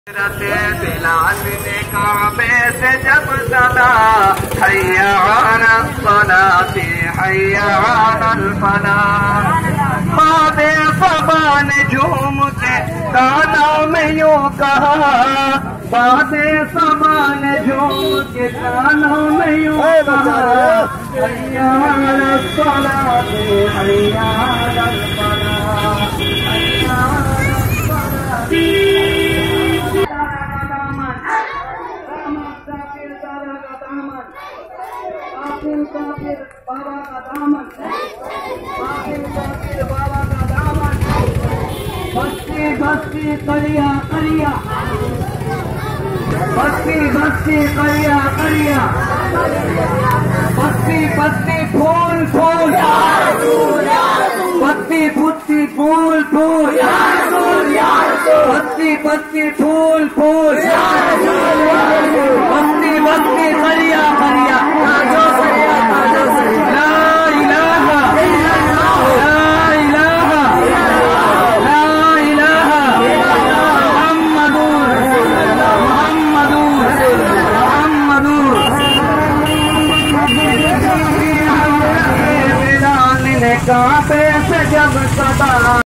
बिलाल ने काबे से जब सदा हैया अलल सलाती हैया अलल फलाह, बादे सबा ने झूम के कानों में यूं कहा, बादे सबा ने झूम के कानों में यूं कहा, हैया अलल सलाती हैया अलल फलाह, हैया बाबा का दामन, बाबा का दामन, बस्ती बस्ती करिया करिया, बस्ती बस्ती करिया करिया, बस्ती बस्ती फूल फूल, बस्ती बस्ती फूल फूल, बस्ती बस्ती फूल फूल, बस्ती बस्ती करिया करिया, काबे से जब सदा